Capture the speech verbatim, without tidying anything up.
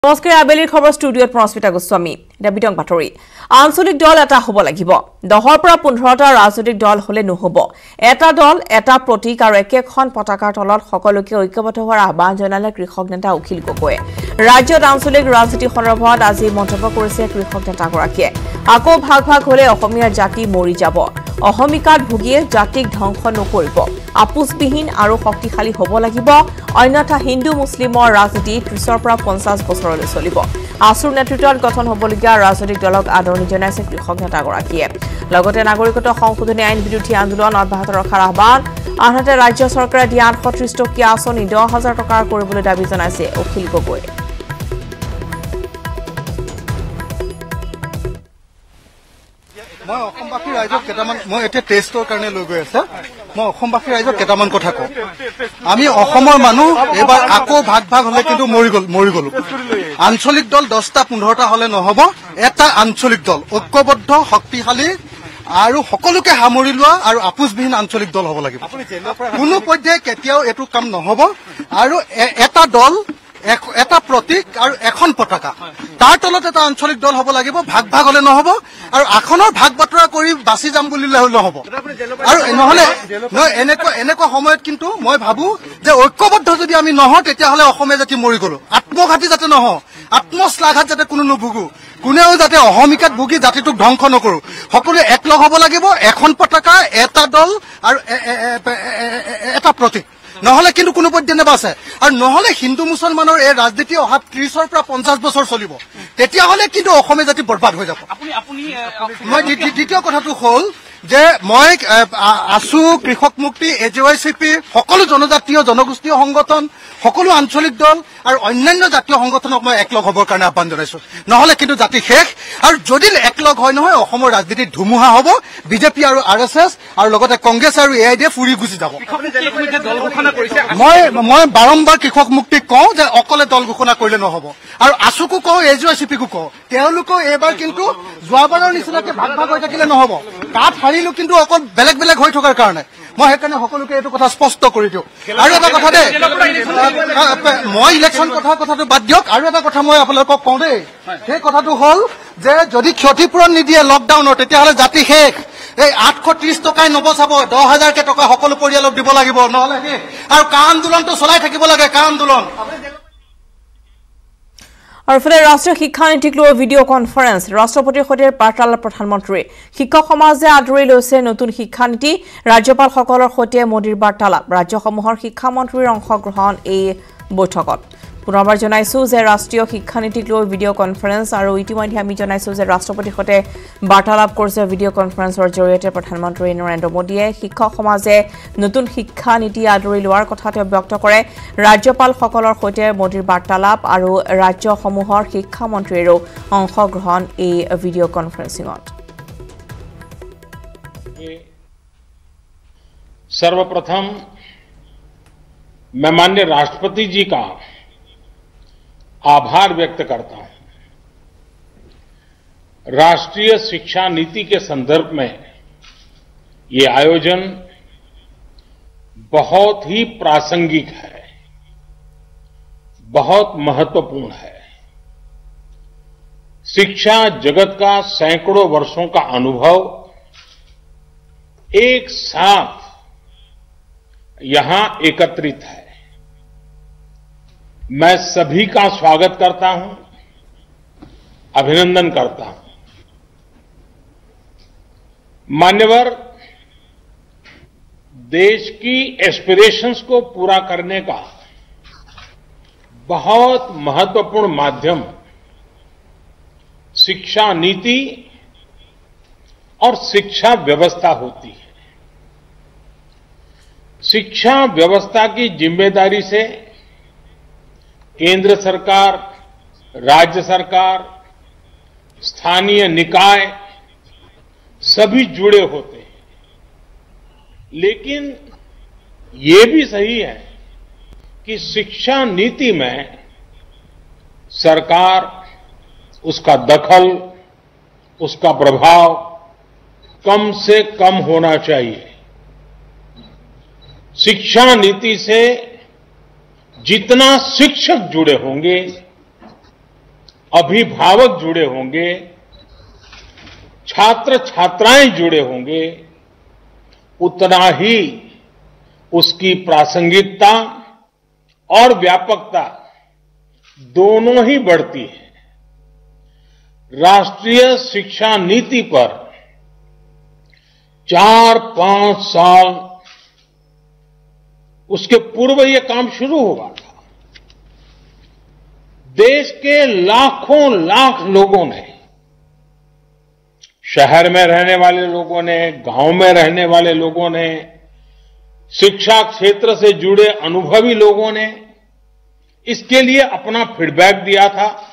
নমস্কাৰ আবেলিৰ খবৰ ষ্টুডিঅ'ত প্ৰস্মিতা গোস্বামী এটা বিতং বাতৰি আঞ্চলিক দল এটা হ'ব লাগিব দহৰ পৰা পোন্ধৰটা ৰাজনৈতিক দল হলে নহব এটা দল এটা প্ৰতীক আৰু একেখন পতাকাৰ তলত সকলোকে ঐক্যবদ্ধ হোৱাৰ আহ্বান জনালে কৃষক নেতা অখিল গগৈয়ে ৰাজ্যত আঞ্চলিক ৰাজনীতি সন্দৰ্ভত আজি মন্তব্য কৰিছে কৃষক নেতাগৰাকীয়ে আকৌ ভাগ ভাগ হলে অসমীয়া জাতি মৰি যাব অহমিকাত ভুগিয়ে জাতিক ধ্বংস নকৰিব আপুসবিহীন আৰু শক্তিশালী হ'ব লাগিব অন্যথা হিন্দু মুছলিমৰ ৰাজনীতি ত্ৰিশৰ পৰা পঞ্চাশ বছৰলৈ চলিব আসুৰ নেতৃত্বত গঠন হ'বলগীয়া ৰাজনৈতিক দলক আদৰণি জনাইছে কৃষক নেতাগৰাকীয়ে লগতে নাগৰিকত্ব সংশোধনী আইন বিৰোধী আন্দোলন অব্যাহত ৰখাৰ আহ্বান আনহাতে ৰাজ্য চৰকাৰে দিয়া আঠশ ত্ৰিশ টকীয়া আঁচনি দহ হাজাৰ টকাৰ কৰিবলৈ দাবী জনাইছে অখিল গগৈ মই অসমবাসী ৰাইজক কেইটামান মই এতিয়া টেষ্টৰ কাৰণে লৈ গৈ আছে মই অসমবাসী ৰাইজক কেইটামান কথা কওঁ আমি অসমৰ মানুহ এবাৰ আকৌ ভাগ ভাগ হলে কিন্তু মৰি গল মৰি গলো আঞ্চলিক দল দহটা পোন্ধৰটা হলে নহব এটা আঞ্চলিক দল ঐক্যবদ্ধ শক্তিশালী আৰু সকলোকে সামৰি লোৱা আৰু আপুসবিহীন আঞ্চলিক দল হ'ব লাগিব কোনো পৰ্যায়ে কেতিয়াও এইটো কাম নহব আৰু এটা দল এটা প্ৰতীক আৰু এখন পতাকা তাৰ তলত এটা আঞ্চলিক দল হ'ব লাগিব ভাগ ভাগ হলে নহব আৰু আসনৰ ভাগ বতৰা কৰি বাছি যাম বুলিলে নহব আৰু নহলে এনেকুৱা এনেকুৱা সময়ত কিন্তু মই ভাবো যে ঐক্যবদ্ধ যদি আমি নহওঁ তেতিয়াহ'লে অসমীয়া জাতি মৰি গলো আত্মঘাতী যাতে নহওঁ আত্মশ্লাঘাত যাতে কোনো নুভুগো কোনেও যাতে অহমিকাত ভুগি জাতিটোক ধ্বংস নকৰো সকলোৱে একলগ হ'ব লাগিব এখন পতাকা এটা দল আৰু এটা প্ৰতীক নহলে কিন্তু কোনো পৰ্যায়ে নেবাছে আৰু নহলে হিন্দু মুছলমানৰ এই ৰাজনীতি অহা ত্ৰিশৰ পৰা পঞ্চাশ বছৰ চলিব তেতিয়াহ'লে কিন্তু অসমীয়া জাতি বৰবাদ হৈ যাব মই দ্বিতীয় কথাটো হ'ল যে মই আছু কৃষক মুক্তি A J Y C P সকলো জনজাতীয় জনগোষ্ঠীয় সংগঠন সকলো আঞ্চলিক দল আৰু অন্যান্য জাতীয় সংগঠনক মই একলগ হ'বৰ কাৰণে আহ্বান জনাইছো নহলে কিন্তু জাতি শেষ আৰু যদি একলগ হয় নহয় অসমৰ ৰাজনীতিত ধুমুহা হ'ব বিজেপি আৰু আৰ এছ এছ আৰু লগতে কংগ্ৰেছ আৰু এ আই ডি ফুৰি গুচি যাব মই মই বাৰম্বাৰ কৃষক মুক্তিক কওঁ যে অকলে দল ঘোষণা কৰিলে নহব আৰু আছুকো কওঁ এ জে ৱাই চি পিকো কওঁ তেওঁলোকেও এইবাৰ কিন্তু যোৱাবাৰৰ নিচিনাকে ভাগ ভাগ হৈ থাকিলে নহব তাত হাৰিলো কিন্তু অকল বেলেগ বেলেগ হৈ থকাৰ কাৰণে মই সেইকাৰণে সকলোকে এইটো কথা স্পষ্ট কৰি দিওঁ আৰু এটা কথা দেই মই ইলেকশ্যন কথা কথাটো বাদ দিয়ক আৰু এটা কথা মই আপোনালোকক কওঁ দেই সেই কথাটো হ'ল যে যদি ক্ষতিপূৰণ নিদিয়ে লকডাউনৰ তেতিয়াহ'লে জাতি শেষ এই আঠশ ত্ৰিশ টকাই নবচাব দহ হাজাৰকে টকা সকলো পৰিয়ালক দিব লাগিব নহলে আৰু কা আন্দোলনটো চলাই থাকিব লাগে কা আন্দোলন আৰু ফলে ৰাষ্ট্ৰীয় শিক্ষা নীতিক লৈ ভিডিঅ' কনফাৰেন্স ৰাষ্ট্ৰপতিৰ সৈতে বাৰ্তালাপ প্ৰধানমন্ত্ৰী শিক্ষক সমাজে আদৰি লৈছে নতুন শিক্ষা নীতি ৰাজ্যপালসকলৰ সৈতে মোদীৰ বাৰ্তালাপ ৰাজ্যসমূহৰ শিক্ষামন্ত্ৰীৰ অংশগ্ৰহণ এই বৈঠকত পুনৰবাৰ জনাইছো যে ৰাষ্ট্ৰীয় শিক্ষা নীতিক লৈ ভিডিঅ' কনফাৰেন্স আৰু ইতিমধ্যে আমি জনাইছো যে ৰাষ্ট্ৰপতিৰ সৈতে বাৰ্তালাপ কৰিছে ভিডিঅ' কনফাৰেন্সৰ জৰিয়তে প্ৰধানমন্ত্ৰী নৰেন্দ্ৰ মোদীয়ে শিক্ষক সমাজে নতুন শিক্ষা নীতি আদৰি লোৱাৰ কথা তেওঁ ব্যক্ত কৰে ৰাজ্যপালসকলৰ সৈতে মোদীৰ বাৰ্তালাপ আৰু ৰাজ্যসমূহৰ শিক্ষামন্ত্ৰীৰো অংশগ্ৰহণ এই ভিডিঅ' কনফাৰেন্সিঙত सर्वप्रथम मैं माननीय राष्ट्रपति जी का आभार व्यक्त करता हूं राष्ट्रीय शिक्षा नीति के संदर्भ में ये आयोजन बहुत ही प्रासंगिक है बहुत महत्वपूर्ण है शिक्षा जगत का सैकड़ों वर्षों का अनुभव एक साथ यहां एकत्रित है मैं सभी का स्वागत करता हूं अभिनंदन करता हूं मान्यवर देश की एस्पिरेशंस को पूरा करने का बहुत महत्वपूर्ण माध्यम शिक्षा नीति और शिक्षा व्यवस्था होती है शिक्षा व्यवस्था की जिम्मेदारी से केंद्र सरकार राज्य सरकार स्थानीय निकाय सभी जुड़े होते हैं लेकिन ये भी सही है कि शिक्षा नीति में सरकार उसका दखल उसका प्रभाव कम से कम होना चाहिए शिक्षा नीति से जितना शिक्षक जुड़े होंगे अभिभावक जुड़े होंगे, छात्र छात्राएं जुड़े होंगे, उतना ही उसकी प्रासंगिकता और व्यापकता दोनों ही बढ़ती है। राष्ट्रीय शिक्षा नीति पर चार पांच साल उसके पूर्व यह काम शुरू हुआ था। देश के लाखों लाख लोगों ने, शहर में रहने वाले लोगों ने, गांव में रहने वाले लोगों ने, शिक्षा क्षेत्र से जुड़े अनुभवी लोगों ने इसके लिए अपना फीडबैक दिया था।